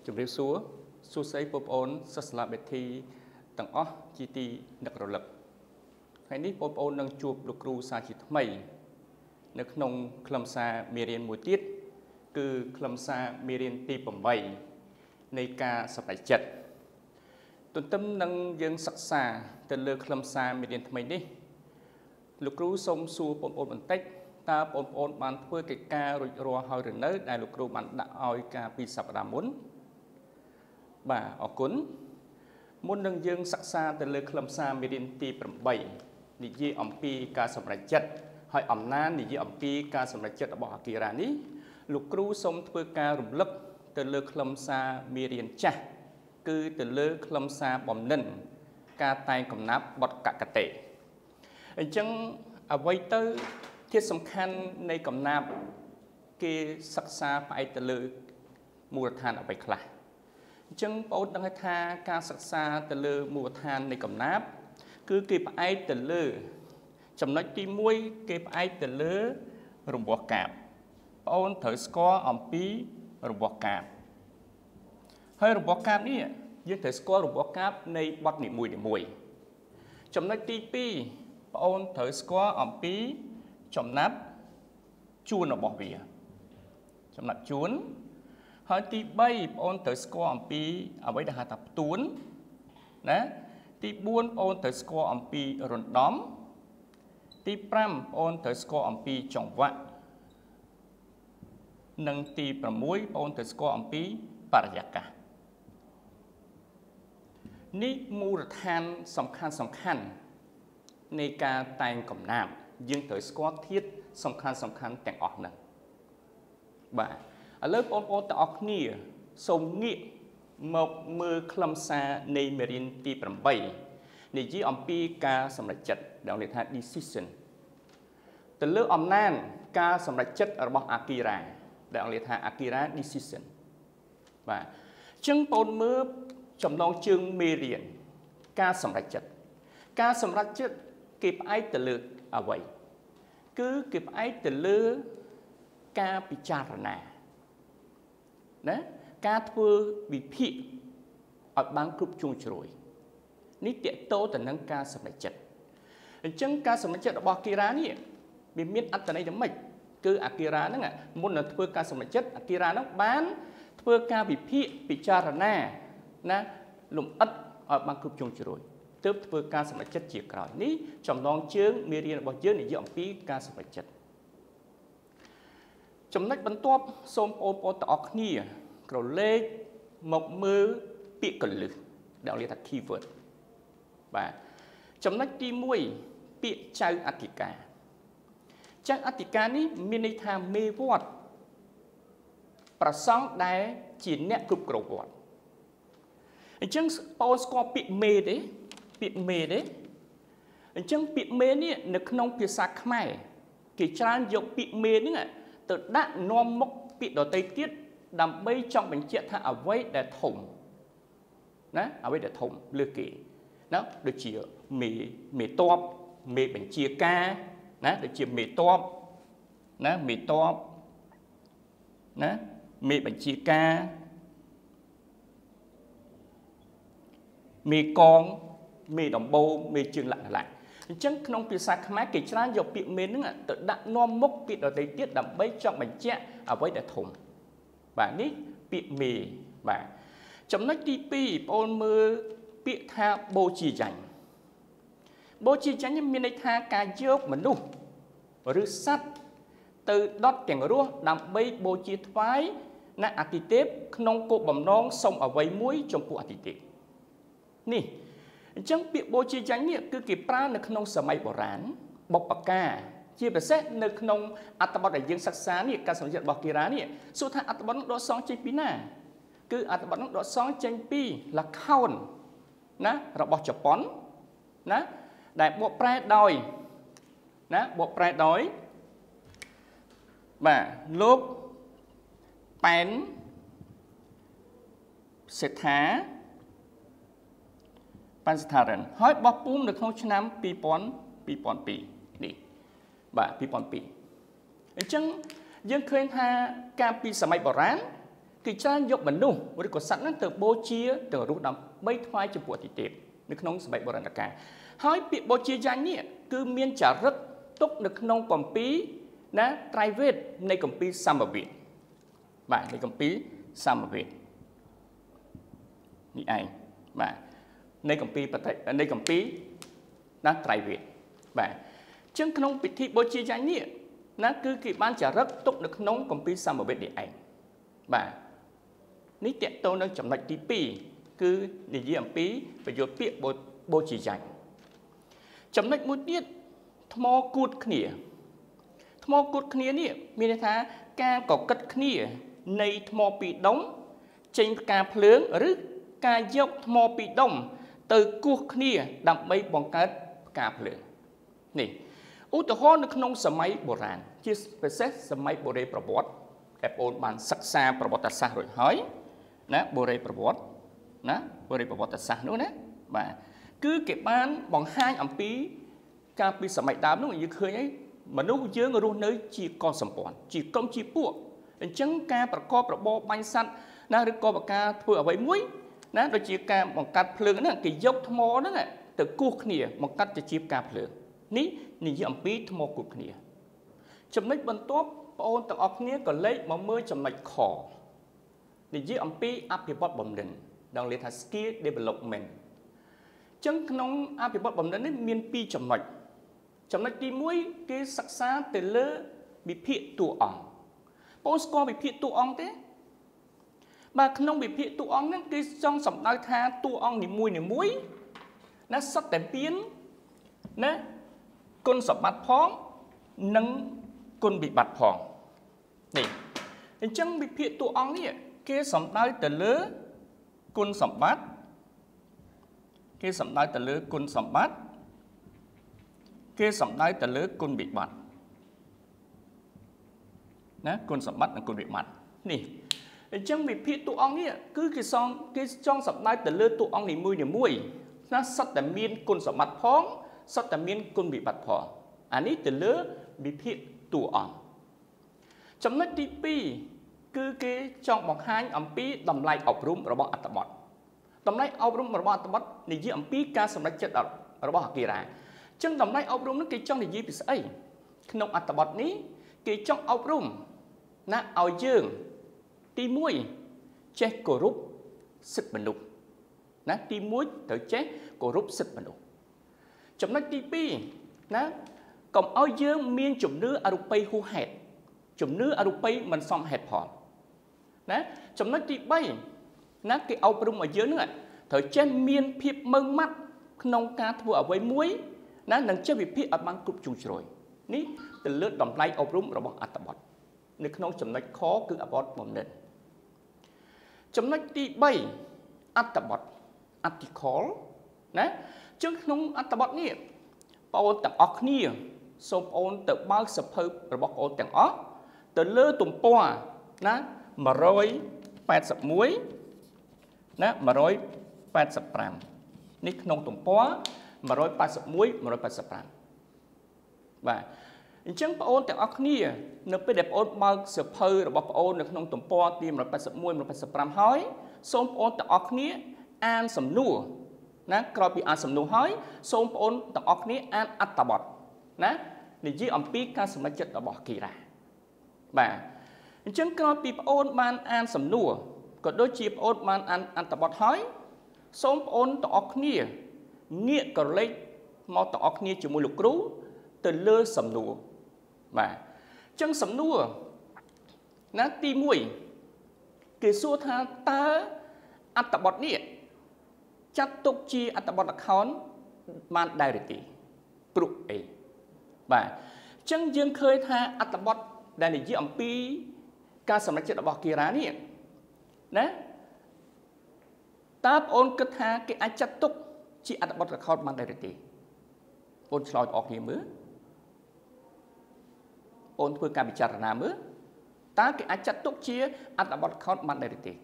ជំរាបសួរសួស្តីបងប្អូនសិស្សសាលាបេធីទាំងអស់ជាទីនឹករលឹកថ្ងៃនេះបងប្អូននឹងជួបលោកគ្រូសាជាថ្មីនៅក្នុងខ្លឹមសារមេរៀនមួយទៀតគឺខ្លឹមសារមេរៀនទី8នៃការសម្រេចចិត្តទន្ទឹមនឹងយើងសិក្សាទៅលើខ្លឹមសារមេរៀនថ្មីនេះលោកគ្រូសូមសួរបងប្អូនបន្តិចតើបងប្អូនបានធ្វើកិច្ចការរួចរាល់ហើយឬនៅដែលលោកគ្រូបានដាក់ឲ្យការពីសប្តាហ៍មុនបាទអរគុណមុននឹងយើងសិក្សាទៅលើខ្លឹមសារមេរៀនទី8និយាយអំពីការសម្រេចចិត្តហើយអំណាចនិយាយអំពីការសម្រេចចិត្តរបស់អាគីរ៉ានេះលោកគ្រូសូមធ្វើការរំលឹកទៅលើខ្លឹមសារមេរៀនចាស់គឺទៅលើខ្លឹមសារបំណិនការតែងកំណាប់បទកកតេអញ្ចឹងអ្វីទៅធាតុសំខាន់នៃកំណាប់គេសិក្សាផ្អែកទៅលើមូលដ្ឋានអ្វីខ្លះអញ្ចឹងបងប្អូនដឹងថាការសិក្សាទៅលើមូលដ្ឋាននៃកំណាប់គឺគេផ្អែកទៅលើចំណុចទី1គេផ្អែកទៅលើរង្វាស់កាព្យបងប្អូនត្រូវស្គាល់អំពីរង្វាស់កាព្យហើយរង្វាស់កាព្យនេះយើងត្រូវស្គាល់រង្វាស់កាព្យនៃបទនីមួយៗចំណុចទី2បងប្អូនត្រូវស្គាល់អំពីចំណាត់ជួនរបស់វាចំណាត់ជួនហើយទី3បងប្អូនត្រូវស្គាល់អំពីអ្វីដែលហៅថាផ្ទួនណាទី4បងប្អូនត្រូវស្គាល់អំពីរណ្ដំទី5បងប្អូនត្រូវស្គាល់អំពីចង្វាក់និងទី6បងប្អូនត្រូវស្គាល់អំពីបរិយាកាសនេះមូលដ្ឋានសំខាន់នៃការតែងកំណាព្យយើងត្រូវស្គាល់ធាតុសំខាន់ទាំងអស់ហ្នឹងបាទឥឡូវបងប្អូនទាំងអស់គ្នាសូមងាកមកមើលខ្លឹមសារនៃមេរៀនទី8និយាយអំពីការសម្រេចចិត្តដែលហៅថា decision ទៅលើអំណាចការសម្រេចចិត្តរបស់អាគីរ៉ាដែលហៅថាអាគីរ៉ា decision បាទអញ្ចឹងបងប្អូនមើលចំណងជើងមេរៀនការសម្រេចចិត្តការសម្រេចចិត្តគេផ្អែកទៅលើអ្វីគឺគេផ្អែកទៅលើការពិចារណាណាការធ្វើវិភាគឲ្យបានគ្រប់ជ្រុងជ្រោយនេះតេតោទៅនឹងការសម្រេចចិត្តអញ្ចឹងការសម្រេចចិត្តរបស់អាគីរ៉ានេះវាមានអត្ថន័យយ៉ាងម៉េចគឺអាគីរ៉ាហ្នឹងមុននឹងធ្វើការសម្រេចចិត្តអាគីរ៉ាហ្នឹងបានធ្វើការវិភាគពិចារណាណាលំអិតឲ្យបានគ្រប់ជ្រុងជ្រោយទើបធ្វើការសម្រេចចិត្តជាក្រោយនេះចំណងជើងមេរៀនរបស់យើងនិយាយអំពីការសម្រេចចិត្តចំណុចបន្ទាប់សូមបងប្អូនទាំងអស់គ្នាក្រឡេកមកមើលពាក្យកលឹះដែលហៅថា keyword បាទចំណុចទី1ពាក្យចៅអធិការចៅអធិការនេះមានន័យថាមេវត្តប្រសង់ដែលជាអ្នកគ្រប់គ្រងវត្តអញ្ចឹងបងស្គាល់ពាក្យមេទេពាក្យមេទេអញ្ចឹងពាក្យមេនេះនៅក្នុងភាសាខ្មែរគេច្រើនយកពាក្យមេនេះទៅដាក់នាំមុខពាក្យដទៃទៀតដើម្បីចង់បញ្ជាក់ថាអ្វីដែលធំណាអ្វីដែលធំលើគេណាដូចជាមេតបមេបញ្ជាការណាដូចជាមេតបណាមេតបណាមេបញ្ជាការមេកងមេដំបូងមេជើងលក្ខណៈអញ្ចឹងក្នុងភាសាខ្មែរគេច្រើនយកពាក្យមេហ្នឹងទៅដាក់នាំមុខពាក្យដទៃទៀតដើម្បីចង់បញ្ជាក់អ្វីដែលធំបាទនេះពាក្យមេបាទចំណុចទី2បងប្អូនមើលពាក្យថាបូជាយញ្ញបូជាយញ្ញមានន័យថាការយកមនុស្សឬសត្វទៅដុតទាំងរស់ដើម្បីបូជាថ្វាយនៅអាទិទេពក្នុងគោលបំណងសុំអ្វីមួយចំពោះអាទិទេពនេះអញ្ចឹងពាក្យបូជាយញ្ញនេះគឺគេប្រើនៅក្នុងសម័យបុរាណបុព្វកាជាពិសេសនៅក្នុងអត្ថបទដែលយើងសិក្សានេះការសម្រេចរបស់គីរ៉ានេះសួរថាអត្ថបទនោះដកសងចេញពីណាគឺអត្ថបទនោះដកសងចេញពីល្ខោនណារបស់ជប៉ុនណាដែលបកប្រែដោយណាបកប្រែដោយបាទលោកប៉ែនសេដ្ឋាបានស្ថារិនហើយបោះពុម្ពនៅក្នុងឆ្នាំ2002នេះបាទ2002អញ្ចឹងយើងឃើញថាកាលពីសម័យបុរាណគឺច្រើនយកមនុស្សឬក៏សត្វហ្នឹងទៅបូជាទៅរស់ដើម្បីថ្វាយចំពោះអាទិទេពនៅក្នុងសម័យបុរាណកាលហើយពាក្យបូជាយ៉ាងនេះគឺមានចរិតទុកនៅក្នុងគម្ពីរណាត្រៃវេទនៃគម្ពីរសមវេទបាទនៃគម្ពីរសមវេទនេះឯងបាទនៃគម្ពីរនៃគម្ពីរណាត្រៃវេទបាទចឹងក្នុងពិធីបូជាយ៉ាងនេះណាគឺគេបានចរិតទុកនៅក្នុងគម្ពីរសមវេទនេះឯងបាទនេះតកតទៅនឹងចំណុចទី2គឺនិយាយអំពីប្រយោគពាក្យបូជាយ៉ាងចំណុចមួយទៀតថ្មគួតគ្នាថ្មគួតគ្នានេះមានន័យថាការកកិតគ្នានៃថ្មពីរដុំចេញផ្កាភ្លើងឬការយកថ្មពីរដុំទៅគោះគ្នាដើម្បីបង្កើតផ្កាភ្លើងនេះឧទាហរណ៍នៅក្នុងសម័យបុរាណជាពិសេសសម័យបុរេប្រវត្តិដែលបងបានសិក្សាប្រវត្តិសាស្ត្ររួចហើយណាបុរេប្រវត្តិណាបុរេប្រវត្តិសាស្ត្រនោះណាបាទគឺគេបានបង្ហាញអំពីកាលពីសម័យដើមនោះយើងឃើញហើយមនុស្សយើងរស់នៅជាកុលសម្ព័ន្ធជាក្រុមជាពួកអញ្ចឹងការប្រកបរបរបាញ់សត្វណាឬក៏ការធ្វើអ្វីមួយណាដូចជាការបង្កាត់ភ្លើងហ្នឹងគេយកថ្មហ្នឹងទៅគោះគ្នាបង្កាត់ជាជាការភ្លើងនេះនិយាយអំពីថ្មគោះគ្នាចំណុចបន្ទាប់បងប្អូនទាំងអស់គ្នាក៏លេខមកមើលចំណុចខនិយាយអំពីអភិវឌ្ឍបំណិនដែលគេថា skill development ចឹងក្នុងអភិវឌ្ឍបំណិននេះមាន2ចំណុចចំណុចទី1គេសិក្សាទៅលើវិភាគតួអង្គបងស្គាល់វិភាគតួអង្គទេបាទក្នុងវិភាគតួអង្គហ្នឹងគេចង់សម្ដៅថាតួអង្គនីមួយណាសុទ្ធតែមានណាគុណសម្បត្តិផងនិងគុណវិបត្តិផងនេះអញ្ចឹងវិភាគតួអង្គនេះគេសម្ដៅទៅលើគុណសម្បត្តិគេសម្ដៅទៅលើគុណសម្បត្តិគេសម្ដៅទៅលើគុណវិបត្តិណាគុណសម្បត្តិនិងគុណវិបត្តិនេះអញ្ចឹងវិភាគតួអង្គនេះគឺគេចង់សម្ដៅទៅលើតួអង្គនីមួយណាសុទ្ធតែមានគុណសម្បត្តិផងសុទ្ធតែមានគុណវិបត្តិផងអានេះទៅលើវិភាគតួអង្គចំណុចទី2គឺគេចង់បង្ហាញអំពីតម្លៃអប់រំរបស់អត្ថបទតម្លៃអប់រំរបស់អត្ថបទនិយាយអំពីការសម្រេចចិត្តរបស់អគារាអញ្ចឹងតម្លៃអប់រំនេះគេចង់និយាយពីស្អីក្នុងអត្ថបទនេះគេចង់អប់រំណាឲ្យយើងទី1ចេះគោរពសិទ្ធិមនុស្សណាទី1ត្រូវចេះគោរពសិទ្ធិមនុស្សចំណុចទី2ណាកុំឲ្យយើងមានជំនឿអរូបីហួសហេតុជំនឿអរូបីមិនសមហេតុផលណាចំណុចទី3ណាគេអប់រំឲ្យយើងនឹងត្រូវចេះមានភាពម៉ឺងម៉ាត់ក្នុងការធ្វើអ្វីមួយណានឹងចេះវិភាគឲ្យបានគ្រប់ជ្រុងជ្រោយនេះទៅលើតម្លៃអប់រំរបស់អត្ថបទនៅក្នុងចំណុចខគឺអត្ថបទបំណិនចំណុចទី3អត្ថបទ article ណាចឹងក្នុងអត្ថបទនេះបងប្អូនទាំងអស់គ្នាសូមបងប្អូនទៅបើកសភៅរបស់បងប្អូនទាំងអស់ទៅលើទំព័រណា181ណា185នេះក្នុងទំព័រ181 185បាទអញ្ចឹងបងប្អូនទាំងអស់គ្នានៅពេលដែលបងប្អូនបើកសភៅរបស់បងប្អូននៅក្នុងទំព័រទី181 185ហើយសូមបងប្អូនទាំងអស់គ្នាអានសំណួរណាក្រោយពីអានសំណួរហើយសូមបងប្អូនទាំងអស់គ្នាអានអត្ថបទណានិយាយអំពីការសម្រេចចិត្តរបស់គីរ៉ាបាទអញ្ចឹងក្រោយពីបងប្អូនបានអានសំណួរក៏ដូចជាបងប្អូនបានអានអត្ថបទហើយសូមបងប្អូនទាំងអស់គ្នាងាកក្រឡេកមកទាំងអស់គ្នាជាមួយលោកគ្រូទៅលើសំណួរបាទអញ្ចឹងសំណួរណាទី1គេសួរថាតើអត្ថបទនេះចាត់ទុកជាអត្ថបទល្ខោនបានដែរឬទេព្រោះអីបាទអញ្ចឹងយើងឃើញថាអត្ថបទដែលនិយាយអំពីការសម្រេចចិត្តរបស់គីរ៉ានេះណាតើបងប្អូនគិតថាគេអាចចាត់ទុកជាអត្ថបទល្ខោនបានដែរឬទេបងឆ្លើយអស់គ្នាមើលបងធ្វើការពិចារណាមើលតើគេអាចចាត់ទុកជាអត្ថបទល្ខោនបានដែរឬទេ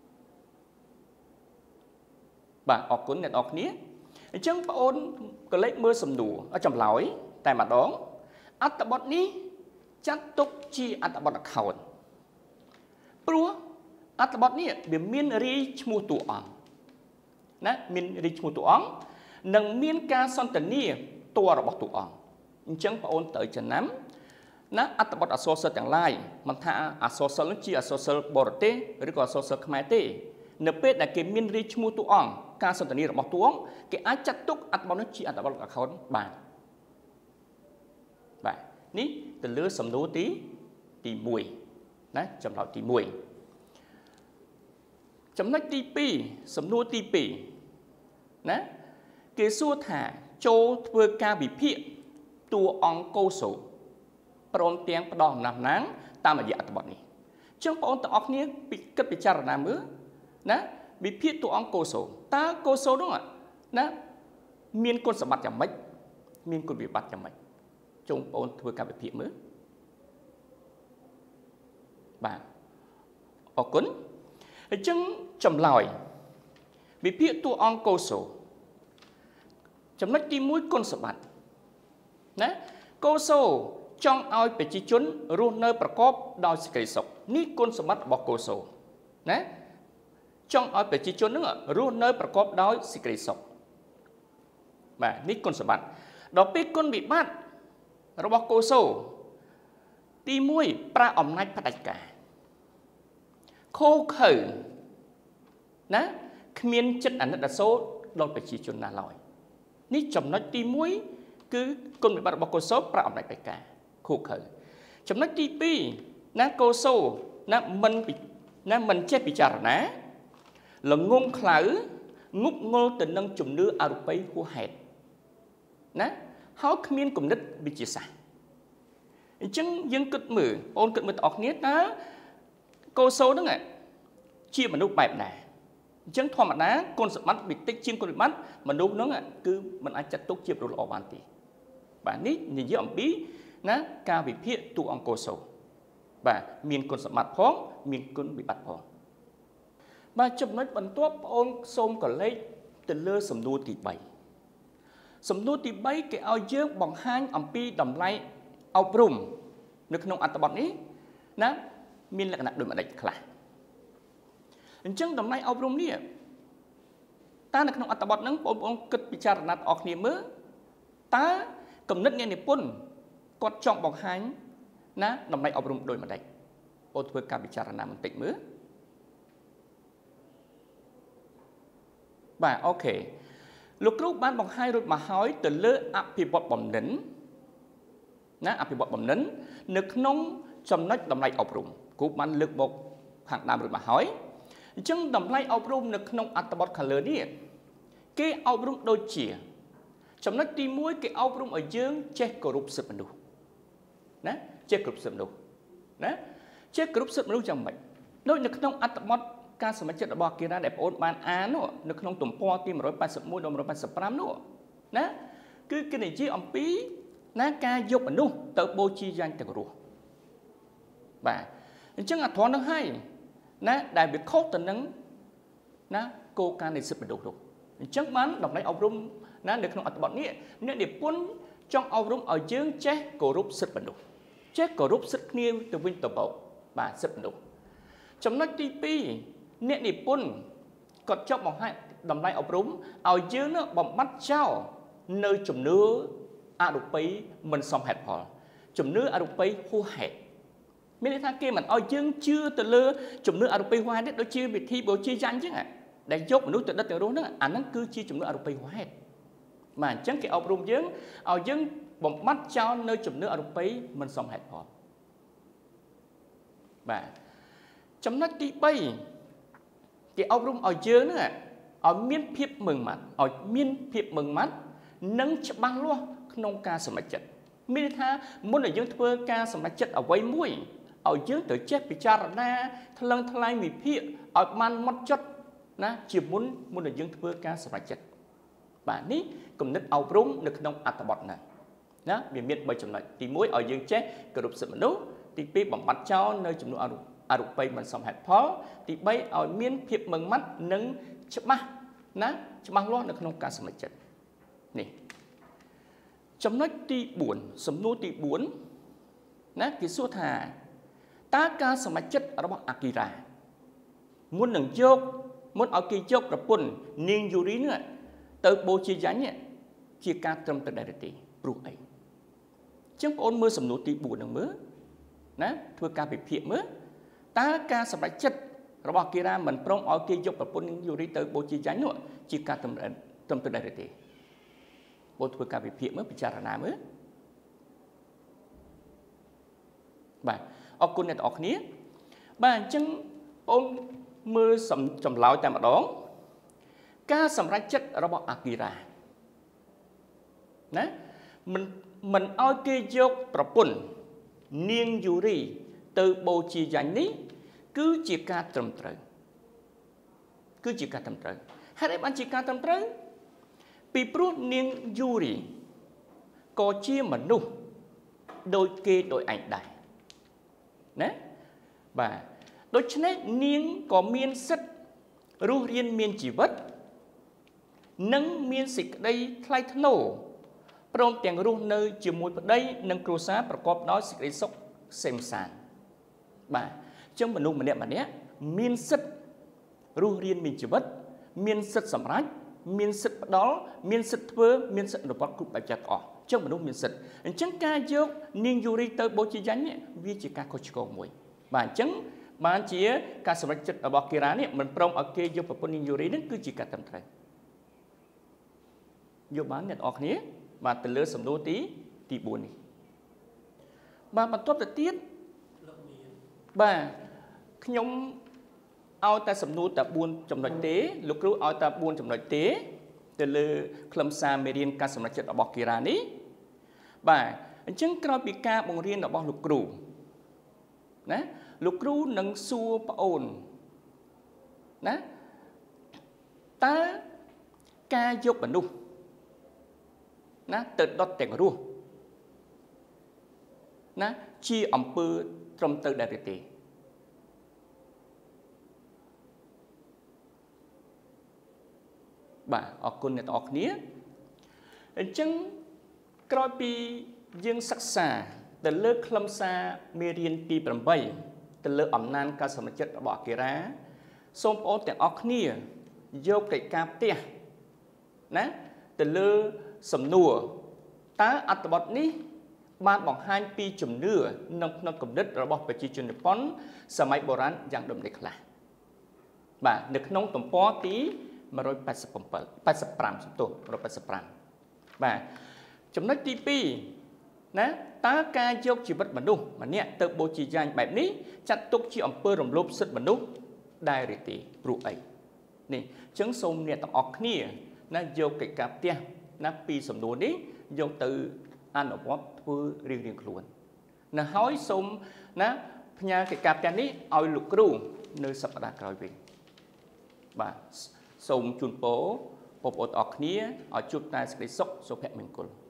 បាទអរគុណអ្នកនរគ្នាអញ្ចឹងបងប្អូនក៏លេចមើលសំណួរចម្លើយតែម្ដងអត្ថបទនេះចាត់ទុកជាអត្ថបទល្ខោនព្រោះអត្ថបទនេះវាមានរីឈ្មោះតួអង្គណាមានរីឈ្មោះតួអង្គនិងមានការសន្ទនាតួរបស់តួអង្គអញ្ចឹងបងអូនត្រូវចំណាំណាអត្ថបទអក្សរសិល្ប៍ទាំងឡាយមិនថាអក្សរសិល្ប៍នឹងជាអក្សរសិល្ប៍បរទេសឬក៏អក្សរសិល្ប៍ខ្មែរទេនៅពេលដែលគេមានរីឈ្មោះតួអង្គការសន្ទនារបស់តួអង្គគេអាចចាត់ទុកអត្ថបទនោះជាអត្ថបទអក្សរបានបាទនេះទៅលើសំណួរទី1ណាចំណុចទី1ចំណុចទី2សំណួរទី2ណាគេសួរថាចូលធ្វើការវិភាគតួអង្គកោសូព្រមទាំងផ្ដោតអំណាចណាងតាមរយៈអត្ថបទនេះអញ្ចឹងបងប្អូនទាំងអស់គ្នាគិតពិចារណាមើលណាវិភាគតួអង្គកោសូតើកោសូនោះណាមានគុណសម្បត្តិយ៉ាងម៉េចមានគុណវិបត្តិយ៉ាងម៉េចចុងបងប្អូនធ្វើការវិភាគមើលបាទអរគុណអញ្ចឹងចម្លើយវិភាគតួអង្គកោសូចំណុចទី1គុណសម្បត្តិណាកោសូចង់ឲ្យប្រជាជនរស់នៅប្រកបដោយសេចក្តីសុខនេះគុណសម្បត្តិរបស់កោសូណាចង់ឲ្យប្រជាជននឹងរស់នៅប្រកបដោយសេចក្តីសុខបាទនេះគុណសម្បត្តិដល់ពេលគុណវិបត្តិរបស់កោសូទី1ប្រើអំណាចផ្ដាច់ការខូខើណាគ្មានចិត្តអាណិតអាសូរដល់ប្រជាជនណាឡើយនេះចំណុចទី1គឺគុណវិបត្តិរបស់កោសូប្រើអំណាចផ្ដាច់ការខូខើចំណុចទី2ណាកោសូណាមិនចេះពិចារណាល្ងងខ្លៅងប់ងល់ទៅនឹងជំនឿអរូបីហួសហេតុណាហើយគ្មានគំនិតវិទ្យាសាស្ត្រអញ្ចឹងយើងគិតមើលបងគិតមើលទាំងអស់គ្នាតើកោសូហ្នឹងជាមនុស្សបែបណាអញ្ចឹងធម្មតាគុណសម្បត្តិវិតិចជាងគុណវិបត្តិមនុស្សហ្នឹងគឺមិនអាចចាត់ទុកជាមនុស្សល្អបានទេបាទនេះនិយាយអំពីណាការវិភាគតួអង្គកោសូបាទមានគុណសម្បត្តិផងមានគុណវិបត្តិផងបាទចំណុចបន្ទាប់បងអូនសូមកលេចទៅលើសំណួរទី3សំណួរទី3គេឲ្យយើងបង្ហាញអំពីតម្លៃអប់រំនៅក្នុងអត្ថបទនេះណាមានលក្ខណៈដូចម្ដេចខ្លះអញ្ចឹងតម្លៃអប់រំនេះតើនៅក្នុងអត្ថបទហ្នឹងបងប្អូនគិតពិចារណាអស់គ្នាមើលតើគំនិតអ្នកនិពន្ធគាត់ចង់បង្ហាញណាតម្លៃអប់រំដូចម្ដេចបងធ្វើការពិចារណាបន្តិចមើលបាទអូខេលោកគ្រូបានបង្ហាញរួចមកហើយទៅលើអភិវឌ្ឍបំណិនណាអភិវឌ្ឍបំណិននៅក្នុងចំណុចតម្លៃអប់រំគ្រូបានលើកមកខាងដើមរួចមកហើយអញ្ចឹងតម្លៃអប់រំនៅក្នុងអត្ថបទខាងលើនេះគេអប់រំដូចជាចំណុចទី1គេអប់រំឲ្យយើងចេះគោរពសិទ្ធិមនុស្សណាចេះគោរពសិទ្ធិមនុស្សណាចេះគោរពសិទ្ធិមនុស្សយ៉ាងម៉េចដូចនៅក្នុងអត្ថបទការសម្រេចចិត្តរបស់គិរាដែលបងអូនបានអាននោះនៅក្នុងទំព័រទី181ដល់185នោះណាគឺគេនិយាយអំពីណាការយកមនុស្សទៅបូជាយ៉ាងទាំងរស់បាទអញ្ចឹងអាត្រង់នោះហើយណាដែលវាខុសទៅនឹងណាគោលការណ៍នៃសិទ្ធិមនុស្សនោះអញ្ចឹងបានតម្លៃអប់រំណានៅក្នុងអត្ថបទនេះអ្នកនិពន្ធចង់អប់រំឲ្យយើងចេះគោរពសិទ្ធិមនុស្សចេះគោរពសិទ្ធិគ្នាទៅវិញទៅមកបាទសិទ្ធិមនុស្សចំណុចទី2អ្នកនិពន្ធគាត់ចង់បង្ហាញតម្លៃអប់រំឲ្យយើងនោះបំបត្តិចោលនៅជំនឿអរូបីមិនសមហេតុផលជំនឿអរូបីហួសហេតុមានន័យថាគេមិនឲ្យយើងជឿទៅលើជំនឿអរូបីហួសហេតុដូចជាវិធីបូជាយញ្ញអញ្ចឹងដែលយកមនុស្សទៅដិតទៅរស់ហ្នឹងអាហ្នឹងគឺជាជំនឿអរូបីហួសហេតុបាទអញ្ចឹងគេអប់រំយើងឲ្យយើងបំបត្តិចោលនៅជំនឿអរូបីមិនសមហេតុផលបាទចំណុចទី3គេអប់រំឲ្យយើងហ្នឹងឲ្យមានភាពម៉ឺងម៉ាត់ឲ្យមានភាពម៉ឺងម៉ាត់និងច្បាស់លាស់ក្នុងការសម្រេចចិត្តមានន័យថាមុនដែលយើងធ្វើការសម្រេចចិត្តអ្វីមួយឲ្យយើងត្រូវចេះពិចារណាថ្លឹងថ្លែងវិភាគឲ្យបានហ្មត់ចត់ណាជាមុនដែលយើងធ្វើការសម្រេចចិត្តបាទនេះគំនិតអប់រំនៅក្នុងអត្ថបទណាវាមាន3ចំណុចទី1ឲ្យយើងចេះគោរពសិទ្ធិមនុស្សទី2បំបត្តិចោលនៅចំនួនអរូបីមិនសមហេតុផលទី3ឲ្យមានភាពម៉ឺងម៉ាត់និងច្បាស់ណាច្បាស់លាស់នៅក្នុងការសម្រេចចិត្តនេះចំណុចទី4សំណួរទី4ណាគេសួរថាតើការសម្រេចចិត្តរបស់អាគីរ៉ា muốn nâng chốt muốn ở kia chốt là bún niên dù rí nữa từ bố chia dánh chia ca trong từ đại tỷ brụ ấy chẳng ôn mưa sầm nụ tì bù nâng mưa nè thưa ca bị phiền mưa ta ca sập lại chất rồi bỏ kia ra mình prong ở kia chốt là bún dù rí từ bố chia dánh nữa chia ca trong từ đại tỷ bố thưa ca bị phiền mưa bị trả ra mưa bà ở cô này ở khía bà chẳng ôn mưa sầm trầm lão tại mặt đó ca sầm ra chất rồi bỏ Akira nè mình ở kia chốt là bún niên dù rí từ bố chia dánh ní cứ chia ca trầm trời cứ chia ca trầm trời hai đấy bạn chia ca trầm trời bị prút niên dù rí có chia mà nụ đôi kê đôi ảnh đại nè bà đôi chân ấy niên có miên sức rú riêng miên chỉ vất nâng miên xịt đây thay thân nổ prong tiền rú nơi chỉ mùi vào đây nâng cửu xáประกอบ nói xịt đây sốc xem sàn bà trong mình nung mà nè miên sức rú riêng miên chỉ vất miên sức sầm rách miên sức đó miên sức thưa miên sức được bắt cục bài chặt ở trong mình nung miên sức chẳng ca dốc niên du ri tới bố trí dánh vì chỉ ca có chiều mùi bà chẳng mà chỉ ca sầm rách chất ở bọc kia này mình prong ở kia dốc vào niên du ri nó cứ chỉ ca tầm thời vô bán nhận ở khía mà từ lứa sầm nô tí buồn đi bà bắt tốt là tiết bà nhóm ao ta sầm nô ta buồn trong nội tế lúc rú ao ta buồn trong nội tế từ lứa khâm sa merian ca sầm rách chất ở bọc kia này bà chẳng có bị ca bồng riêng ở bọc lục rú nè lục rú nâng xua bà ồn nè ta ca dốc bà nung nè tự đốt tiền rùa nè chi ẩm bư trong từ đại tỷ bà ở con này ở khía chẳng có bị dương sắc xà từ lớp khâm xa mê riêng pi bầm bay từ lớp ẩm nan ca sầm chất ở bỏ kia ra xôm ố tiền ở khía vô cái cáp tia nè từ lớp sầm nùa ta ăn bọt ní ban bằng 2 pi chùm nửa nông cầm đất rồi bỏ về chi chun Nhậtสมัยโบราณอย่างดมเด็กละบ่านึกน้องตุ่มปอตีมาร้อย80 ตัวร้อย80บ่าจำนวนที่ปีนะตาการยกชีวิตมนุษย์มันเนี่ยเติบโตจีจันแบบนี้จัดตุกชีอำเภอรวมลบสุดมนุษย์ได้หรือตีปลุกไอ้นี่จังสมเนี่ยต้องออกนี่นะโยกกิจกับเตี้ยนะปีสมดุลนี้โยกตืออันออกเพื่อเรียงขลุ่นนะห้อยสมนะพญากิจกับเตี้ยนี้เอาลูกครูในสัปดาห์กลายเป็นบ่าสมจุนโปปอบอดออกนี้เอาจุดนายสกิศกโซเพมิงกุล